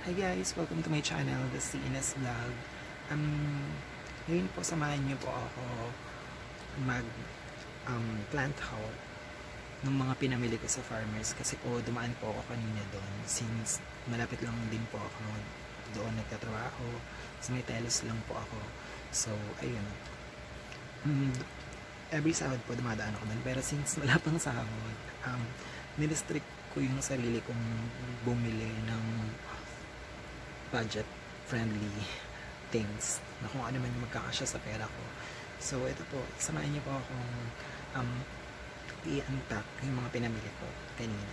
Hi guys! Welcome to my channel, The CNS Vlog. Ngayon po samahan niyo po ako mag plant haul ng mga pinamili ko sa farmers kasi po dumaan po ako kanina doon since malapit lang din po ako doon nagtatrabaho, sa may telos lang po ako. So ayun, every Sabado po dumadaan ako doon, pero since wala pang sahod, nirestrict ko yung sarili kong bumili ng budget friendly things na kung ano man yung magkakasya sa pera ko. So ito po, samahan niyo po akong i-unpack yung mga pinamili ko kanina.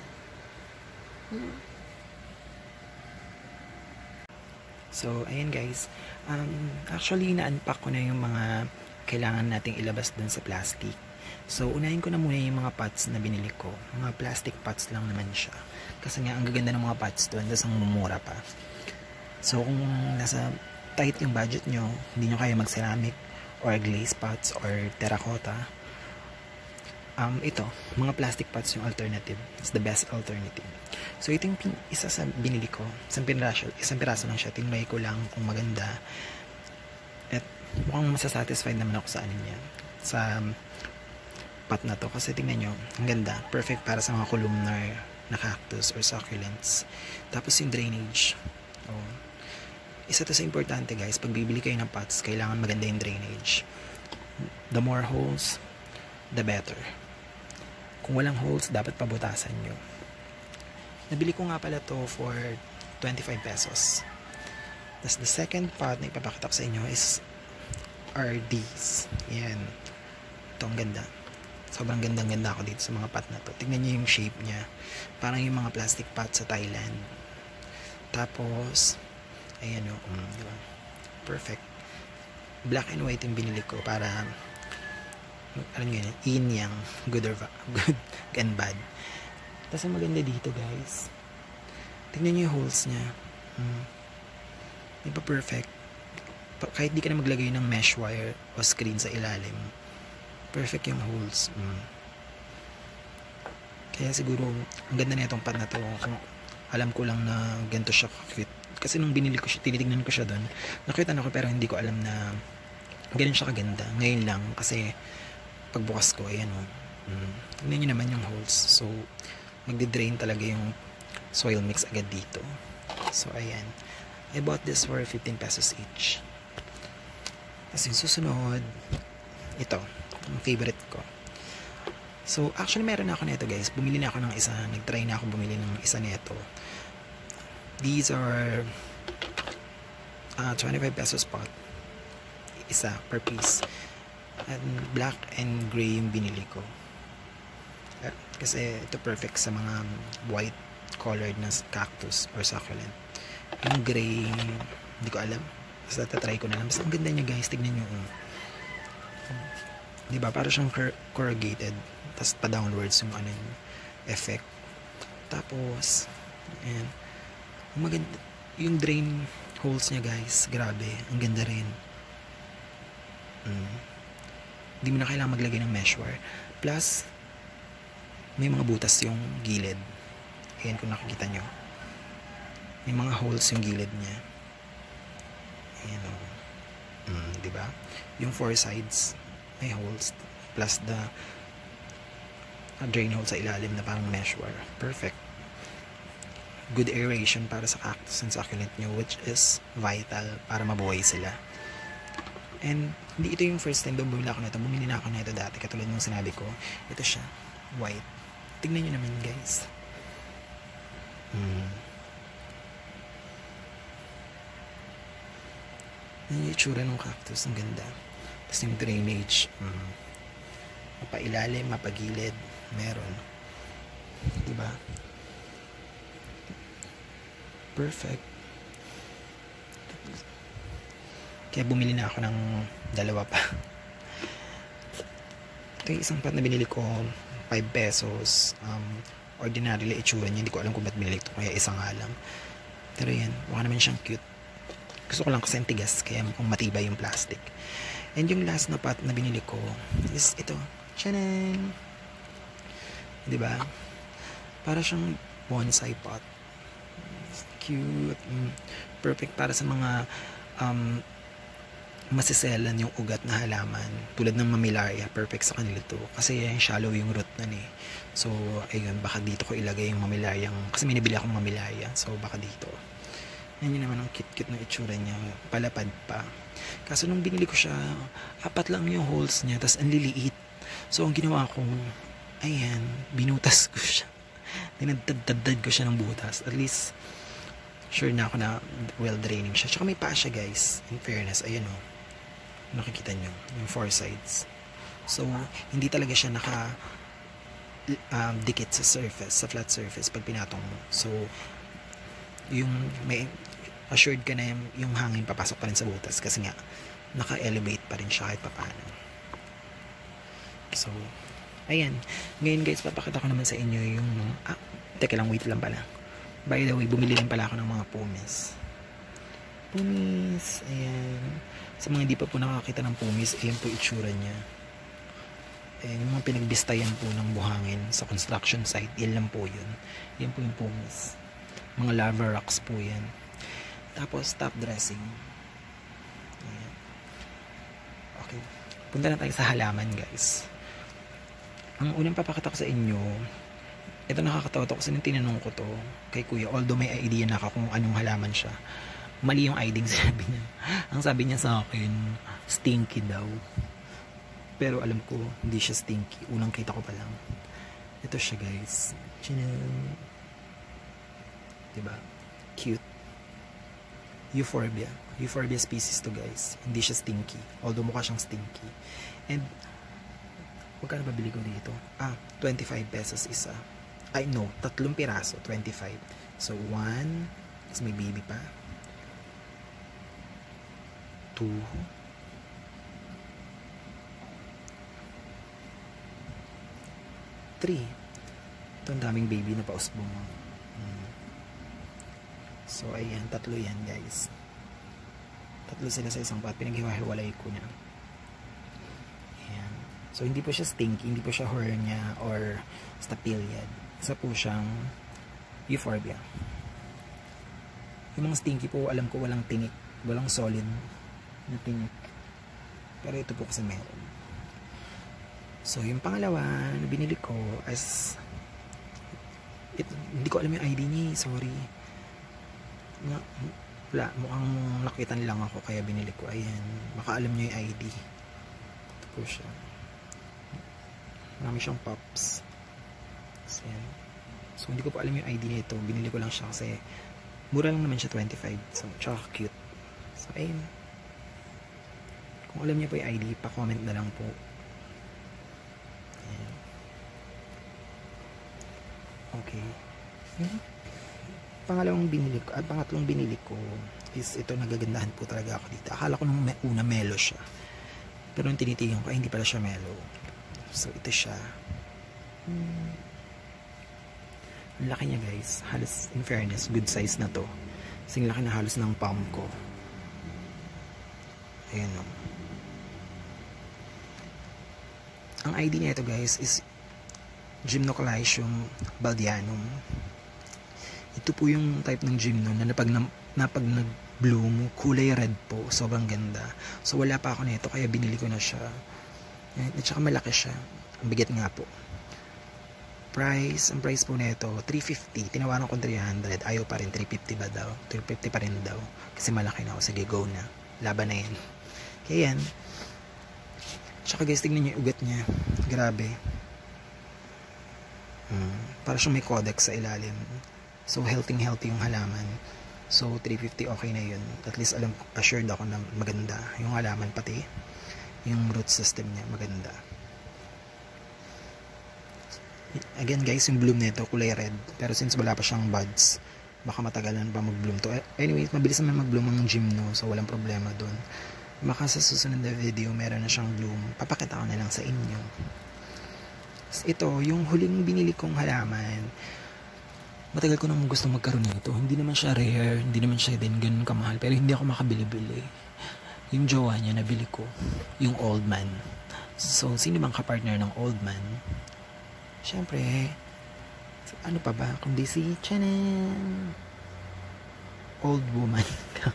So ayan guys, actually na-unpack ko na yung mga kailangan nating ilabas dun sa plastic. So unahin ko na muna yung mga pots na binili ko. Mga plastic pots lang naman siya kasi nga ang gaganda ng mga pots doon, tapos ang mumura pa. So kung nasa tight yung budget nyo, hindi nyo kaya mag-ceramic or glaze pots or terracotta, ito, mga plastic pots yung alternative. It's the best alternative. So ito yung isa sa binili ko, isang piraso lang siya. Tinlay ko lang kung maganda. At mukhang masasatisfied naman ako sa ano niya, sa pot na to. Kasi tingnan nyo, ang ganda. Perfect para sa mga columnar na cactus or succulents. Tapos yung drainage. Isa to sa importante guys, pag bibili kayo ng pots, kailangan maganda yung drainage. The more holes, the better. Kung walang holes, dapat pabutasan nyo. Nabili ko nga pala to for 25 pesos. Tapos the second pot na ipapakita ko sa inyo is RDs. Yan. Ito ang ganda. Sobrang gandang-ganda ako dito sa mga pot na to. Tignan nyo yung shape niya. Parang yung mga plastic pot sa Thailand. Tapos ayan o, diba? Perfect. Black and white yung binili ko para alam nyo yun, yin yang, good and bad. Tapos ang maganda dito guys, tingnan nyo yung holes nya. Diba perfect? Kahit di ka na maglagay ng mesh wire o screen sa ilalim, perfect yung holes. Kaya siguro ang ganda na itong pad na to. Alam ko lang na ganito siya cute. Kasi nung binili ko siya, tinitignan ko siya doon, nakita ko pero hindi ko alam na ganun siya kaganda. Ngayon lang, kasi pagbukas ko, ayan o. Tignan nyo naman yung holes. So, magdi-drain talaga yung soil mix agad dito. So, ayan. I bought this for 15 pesos each. Tapos yung susunod, ito, ang favorite ko. So, actually meron na ako nito guys. Bumili na ako ng isa. Nag-try na ako bumili ng isa nito. These are 25 pesos pot. Isa per piece. And black and gray yung binili ko. Kasi ito perfect sa mga white colored na cactus or succulent. Yung gray, hindi ko alam. Basta tatry ko na lang. Basta ang ganda niya guys. Tignan nyo. Diba? Para siyang corrugated. Tapos pa downwards yung ano yung effect. Tapos, ayan. Maganda yung drain holes niya guys, grabe, ang ganda rin. Hindi mo na kailangan maglagay ng mesh wire, plus may mga butas yung gilid. Ayan kung nakikita nyo, may mga holes yung gilid niya. Ayan o, diba? Yung four sides may holes, plus the drain hole sa ilalim na parang mesh wire. Perfect. Good aeration para sa cactus and succulent nyo, which is vital para mabuhay sila. And hindi ito yung first time bumili ako nito. Bumili na ako nito dati, katulad ng sinabi ko. Ito siya, white. Tignan nyo naman guys. Yung itsura ng cactus, ang ganda. Tapos yung drainage, mapailalim, mapagilid, meron. Diba? Perfect. Kaya bumili na ako ng dalawa pa. Ito yung isang pot na binili ko, 5 pesos. Ordinarily itsura niya, hindi ko alam kung ba't binili ito, kaya isa nga lang. Pero yan, mukha naman siyang cute. Gusto ko lang kasi ang tigas, kaya mukhang matibay yung plastic. And yung last na pot na binili ko is ito. Tchanan! Diba? Para siyang bonsai pot. cute. Perfect para sa mga masiselan yung ugat na halaman. Tulad ng Mammillaria, perfect sa kanila to. Kasi shallow yung root nun eh. So, ayun, baka dito ko ilagay yung Mammillaria. Kasi may nabili akong Mammillaria. So, baka dito. Yan yun naman ang cute-cute ng itsura niya. Palapad pa. Kaso nung binili ko siya, 4 lang yung holes niya. Tapos ang liliit. So, ang ginawa ko, ayan, binutas ko siya. Dinadad ko siya ng butas. At least, sure na ako na well draining siya. Tsaka may paa siya, guys. In fairness, ayan o. Nakikita nyo, yung 4 sides. So, hindi talaga siya dikit sa surface, sa flat surface pag pinatong mo. So, yung may assured ka na yung hangin papasok pa rin sa butas kasi nga, naka-elevate pa rin siya kahit papaano. So, ayan. Ngayon guys, papakita ko naman sa inyo yung teka lang, wait lang pala. By the way, bumili rin pala ako ng mga pumis. Pumis, ayan. Sa mga hindi pa po nakakita ng pumis, ayan po itsura niya. Ayan, yung mga pinagbistayan po ng buhangin sa construction site, yan lang po yun. Yan po yung pumis. Mga lava rocks po yan. Tapos, top dressing. Ayan. Okay. Punta na tayo sa halaman, guys. Ang unang papakita ko sa inyo, ito nakakatawa to kasi nung tinanong ko to kay kuya, although may idea na ako kung anong halaman siya. Mali yung ID sabi niya. Ang sabi niya sa akin, stinky daw. Pero alam ko, hindi siya stinky. Unang kita ko pa lang. Ito siya, guys. Chinan. Diba? Cute. Euphorbia. Euphorbia species to, guys. Hindi siya stinky. Although mukha siyang stinky. And, magkano ba bili ko dito? 25 pesos isa. Ay, no. 3 piraso. 25. So, 1. Tapos may baby pa. 2, 3. Ito ang daming baby na pausbong. So, ayan. 3 yan, guys. 3 sila sa isang pot. Pinaghiwa-hiwalay ko na. Ayan. So, hindi po siya stinky. Hindi po siya hornia or staphyliad. Isa po siyang euphorbia. Yung mga stinky po, alam ko walang tinik. Walang solid na tinik. Pero ito po kasi meron. So, yung pangalawa na binili ko as hindi ko alam yung ID niya. Sorry. Wala. Mukhang nakitan lang ako kaya binili ko. Ayan. Baka alam nyo yung ID. Ito po siya. Marami siyang pops. So, yan. So, hindi ko po alam yung ID nito. Binili ko lang siya kasi mura lang naman siya, 25. So, tsaka cute. So, ayun. Kung alam niyo po yung ID, pa-comment na lang po. Ayan. Okay. Pangalawang binili ko, at pangatlong binili ko is ito, nagagandahan po talaga ako dito. Akala ko nung una melo siya. Pero nung tinitingnan ko, ay hindi pala siya melo. So, ito siya. Ang laki niya, guys. Halos, in fairness, good size na to. Kasing laki na halos ng palm ko. Ayan o. Ang ID niya ito, guys, is Gymnocalycium baldianum. Ito po yung type ng gymno na pag nag-bloom, kulay red po. Sobrang ganda. So, wala pa ako nito, kaya binili ko na siya. At saka malaki siya. Ang bigat nga po. Ang price po nito, 350. Tinawaran ko 300. Ayaw pa rin, 350 ba daw? 350 pa rin daw. Kasi malaki na ako. Sige, go na. Laban na yan. Kaya yan. Tsaka guys, tignan nyo yung ugat niya. Grabe. Para siyang may codex sa ilalim. So, healthy yung halaman. So, 350 okay na yun. At least, assured ako na maganda. Yung halaman pati. Yung root system niya, maganda. Again guys, yung bloom nito kulay red. Pero since wala pa siyang buds, baka matagalan pa mag-bloom to. Anyway, mabilis naman mag-bloom ang gymno. So, walang problema dun. Baka sa susunod na video meron na siyang bloom, papakita ko na lang sa inyo. Ito, yung huling binili kong halaman, matagal ko nang gusto magkaroon nito. Hindi naman siya rare, hindi naman siya din ganun kamahal, pero hindi ako makabili-bili. Yung jowa niya nabili ko, yung old man. So, sino bang kapartner ng old man? Siyempre, ano pa ba kundi si Chanen. old woman.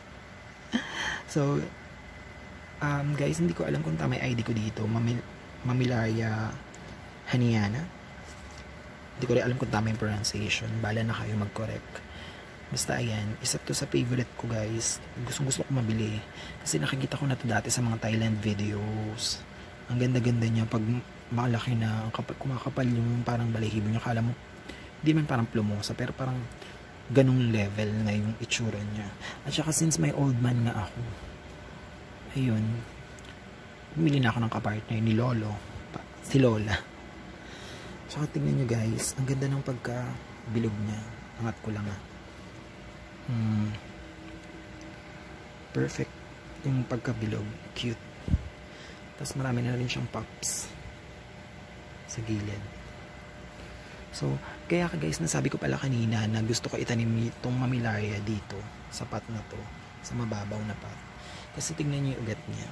So, guys, hindi ko alam kung tama yung ID ko dito. Mamilaria Haniana. Hindi ko rin alam kung tama yung pronunciation. Bala na kayo mag-correct. Basta ayan, isa to sa favorite ko guys. Gusto ko mabili. Kasi nakikita ko na to dati sa mga Thailand videos. Ang ganda-ganda niya pag malaki na, kapag kumakapal yung parang balahibo niya. Kala mo, hindi man parang plumosa, pero parang ganung level na yung itsura niya. At saka since may old man nga ako, ayun, bumili na ako ng kapartner ni Lolo, si Lola. Saka tingnan nyo guys, ang ganda ng pagka-bilog niya. Angat ko lang perfect yung pagkabilog, cute. Tapos marami na rin siyang pops sa gilid. So kaya guys, nasabi ko pala kanina na gusto ko itanim itong Mamilaria dito sa pot na to, sa mababaw na pot. Kasi tignan niyo yung ugat niya,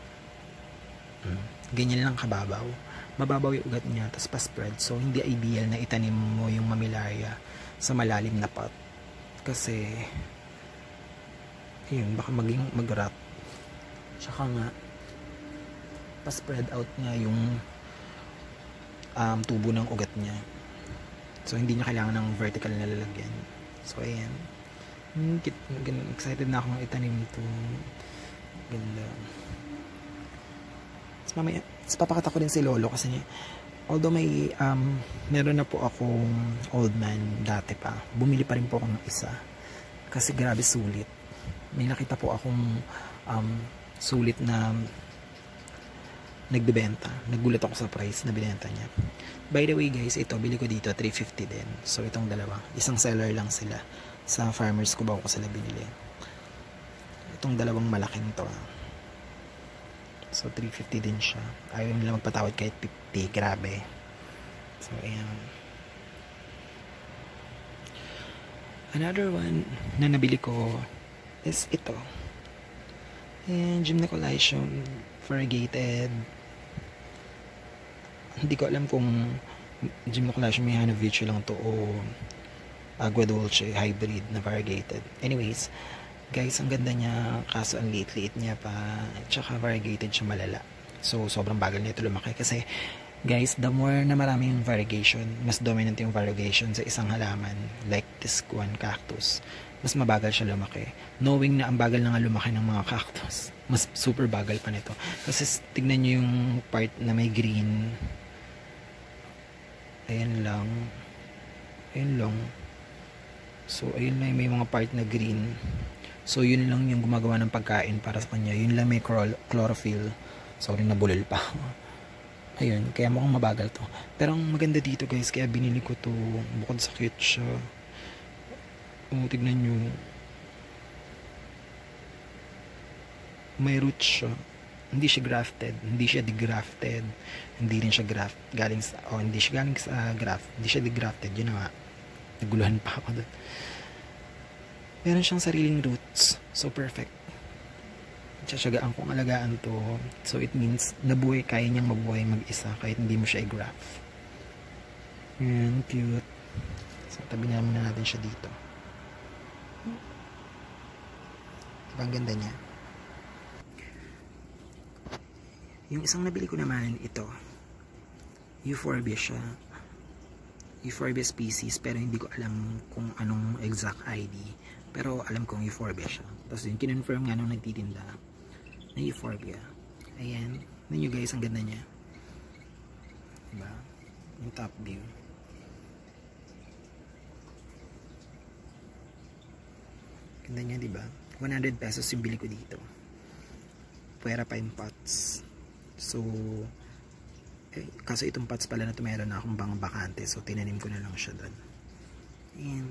ganyan lang kababaw, mababaw yung ugat niya, tapos pa-spread. So hindi ideal na itanim mo yung Mamilaria sa malalim na pot. Kasi yun, baka maging mag-rot. Tsaka nga pa-spread out nga yung tubo ng ugat niya. So hindi niya kailangan ng vertical na lalagyan. So ayan, excited na akong itanim ito. Ganda. Tapos mamaya, papakita ko din si Lolo kasi although may meron na po akong old man dati pa, bumili pa rin po ako ng isa kasi grabe sulit. May nakita po akong sulit na nagbebenta. Nagulat ako sa price na binenta niya. By the way guys, ito bili ko dito 350 din. So itong dalawa, isang seller lang sila sa farmers ko, bago ko sila binili. Itong dalawang malaking to. So 350 din siya. Ayaw nila magpatawad kahit 50. Grabe. So ayan. Another one na nabili ko is ito. And Jim Nicolaisium variegated. Hindi ko alam kung Jim Nicolaisium Mihanovici lang to o Agua Dulce hybrid na variegated. Anyways, guys, ang ganda niya, kaso ang liit-liit niya pa, tsaka variegated siya malala. So sobrang bagal nito lumaki kasi guys, the more na marami yung variegation, mas dominant yung variegation sa isang halaman, like this one, cactus, mas mabagal siya lumaki. Knowing na ang bagal na nga lumaki ng mga cactus, mas super bagal pa nito. Kasi tignan nyo yung part na may green. Ayan lang. Ayan lang. So ayun lang, may mga part na green. So yun lang yung gumagawa ng pagkain para sa kanya. Yun lang may chlorophyll. Sorry, nabulol pa. Ayun, kaya mukhang mabagal to. Pero ang maganda dito guys, kaya binili ko to, bukod sa cute siya. Tignan nyo. May roots siya. Hindi siya grafted, hindi siya degrafted, hindi rin siya hindi siya galing sa graft, hindi siya degrafted. Yun na nga, naguluhan pa ako doon. Meron siyang sariling roots, so perfect. Tsatsagaan kong alagaan to, so it means nabuhay, kaya niyang mabuhay mag-isa kahit hindi mo siya i-graft. Ayan, cute. So tabi namin na natin siya dito. Diba ang ganda niya? Yung isang nabili ko naman, ito Euphorbia siya, Euphorbia species, pero hindi ko alam kung anong exact ID, pero alam kong Euphorbia siya. Tapos yung kinonfirm nga nung nagtitinda na Euphorbia. Ayan, nyo guys, ang ganda niya, diba? Yung top view, ganda niya, diba? 100 pesos yung bili ko dito. Pwera pa yung pots. So kaso itong pots pala na ito, meron na akong bang bakante, so tinanim ko na lang siya doon. And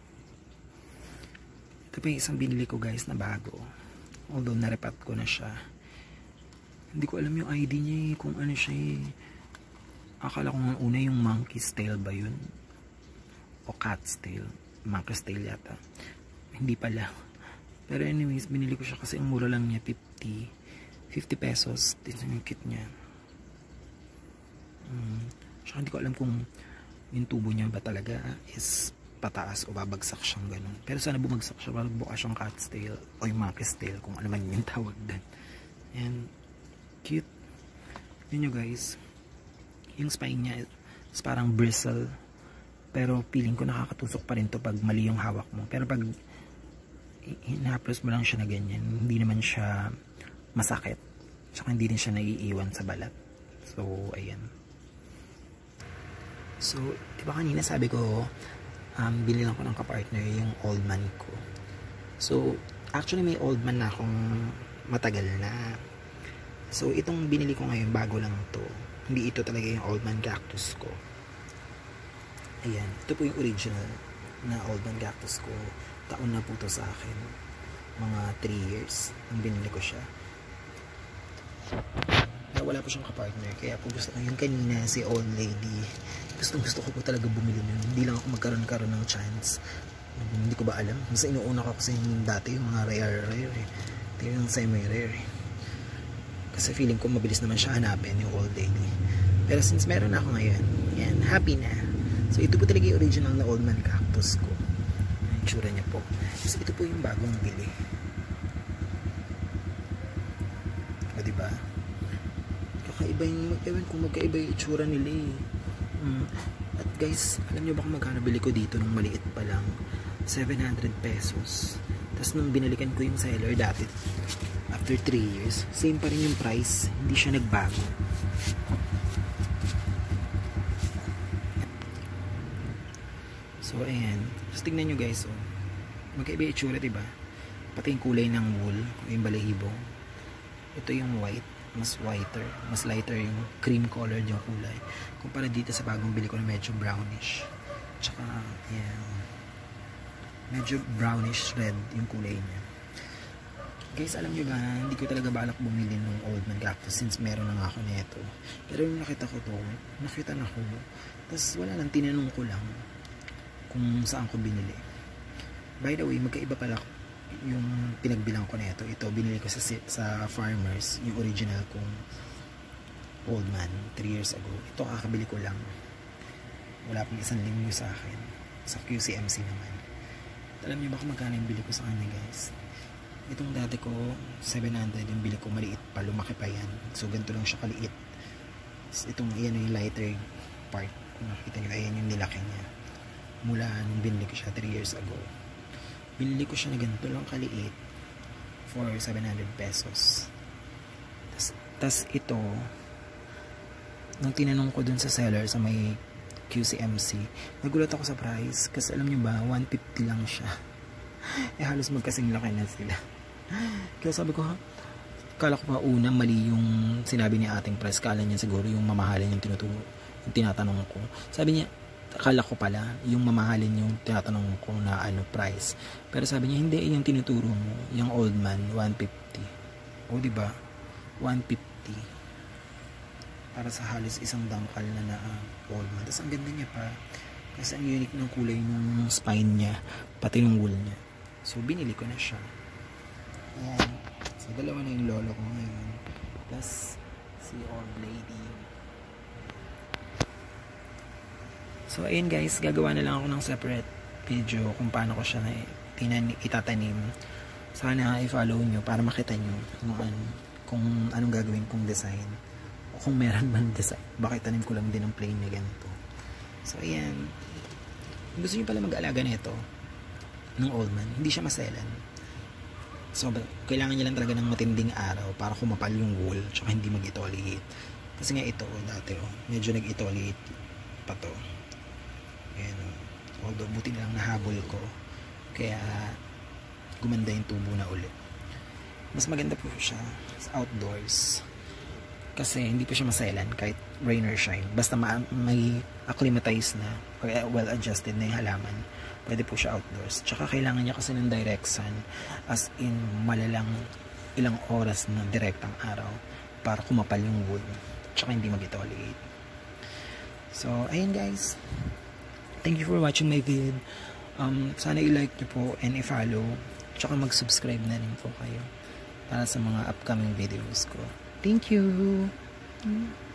ito pa yung isang binili ko guys na bago, although narepat ko na siya. Hindi ko alam yung ID niya kung ano siya Akala ko nga una yung monkey's tail ba yun o cat's tail. Monkey's tail yata, hindi pala. Pero anyways, binili ko siya kasi ang mura lang niya, 50 pesos. Ito yung kit niya. Saka hindi ko alam kung yung tubo niya ba talaga is pataas o babagsak siyang ganun. Pero sana bumagsak siya, parang bukas siyang cat's tail o yung monkey's tail, kung ano man yung tawag doon. And cute. Yun nyo guys, yung spine niya is parang bristle, pero feeling ko nakakatusok pa rin to pag mali yung hawak mo. Pero pag hinaplos mo lang siya na ganyan, hindi naman siya masakit, tsaka hindi din siya naiiwan sa balat. So ayan. So diba kanina sabi ko binilang ko ng kapartner yung old man ko. So actually may old man na akong matagal na. So itong binili ko ngayon, bago lang to. Hindi ito talaga yung old man cactus ko. Ayan, ito po yung original na old man cactus ko. Taon na po to sa akin. Mga 3 years ang binili ko siya. Wala po siyang kapartner, kaya po gusto ko yung kanina, si old lady. Gusto ko po talaga bumili nun. Hindi lang ako magkaroon ng chance. Hindi ko ba alam? Mas inuuna ko kasi yung dati, yung mga rare eh. Ito yung semi-rare eh. Kasi feeling ko mabilis naman siya hanapin yung old lady. Pero since meron na ako ngayon, yan, happy na. So ito po talaga yung original na old man cactus ko. Ang tsura niya po. So ito po yung bagong bili. O diba? Kakaiba yung, ewan kung magkaiba yung itsura nila eh. At guys, alam nyo ba kung magkano bili ko dito nung maliit pa lang? 700 pesos. Tapos nung binalikan ko yung seller dati, after 3 years, same pa rin yung price, hindi siya nagbago. So ayan, just tignan nyo guys, oh. Magkaiba yung itsura, diba? Pati yung kulay ng wool, yung balahibo. Ito yung white, mas whiter, mas lighter yung cream colored yung kulay. Kumpara dito sa bagong bili ko na medyo brownish. Tsaka, ayan, medyo brownish red yung kulay niya. Guys, alam nyo ba, hindi ko talaga balak bumili ng old man cactus since meron na nga ako neto. Pero yung nakita ko to, nakita na ko. Tapos wala lang, tinanong ko lang kung saan ko binili. By the way, magkaiba pala yung pinagbilang ko neto. Ito, binili ko sa Farmers, yung original kong old man, 3 years ago. Ito, kakabili ko lang. Wala pang 1 linggo sa akin. Sa QCMC naman. Alam nyo ba kung magkano yung bili ko sa kanya, guys? Itong dati ko, 700 yung bili ko, maliit pa, lumaki pa yan. So, ganito lang siya kaliit. Itong, yan yung lighter part. Kung nakita nyo, ayan yung nilaki niya. Mula nung binili ko siya 3 years ago. Binili ko siya na ganito lang kaliit for 700 pesos. Tas ito, nung tinanong ko dun sa seller sa may QCMC, nagulat ako sa price. Kasi alam nyo ba, 150 lang siya. Eh halos magkasing laki na sila. Kaya sabi ko, kala ko pa una mali yung sinabi ni ating price. Kala niya siguro yung mamahalin yung tinatanong ko. Sabi niya, akala ko pala yung mamahalin yung tinatanong ko na ano price. Pero sabi niya, hindi, yung tinuturo mo, yung old man, 150. O diba? 150. Para sa halos isang dangkal na old man. Tapos ang ganda niya pa. Kasi ang unique ng kulay ng spine niya, pati ng wool niya. So, binili ko na siya. Ayan. So, dalawa na yung lolo ko ngayon. Plus, si old lady. So, ayun guys. Gagawa na lang ako ng separate video kung paano ko siya itatanim. Sana i-follow nyo para makita nyo kung anong gagawin kong design. O kung meron man design. Baka itanim ko lang din ng plain na ganito. So, ayan. Gusto nyo pala mag-alaga nito ng old man. Hindi siya maselan. So, kailangan niya lang talaga ng matinding araw para kumapal yung wool tsaka hindi mag-itoliate. Kasi nga ito, dati, medyo nag-itoliate pa to. Ayan, although, buti na lang nahabol ko. Kaya, gumanda yung tubo na ulit. Mas maganda po siya sa outdoors. Kasi hindi po siya maselan kahit rain or shine. Basta may acclimatize na, well-adjusted na yung halaman, pwede po siya outdoors. Tsaka kailangan niya kasi ng direct sun, as in malalang ilang oras na direktang araw para kumapal yung wood. Tsaka hindi mag-exfoliate. So, ayun guys. Thank you for watching my vid. Sana i-like nyo po and i-follow. Tsaka mag-subscribe na rin po kayo para sa mga upcoming videos ko. Thank you!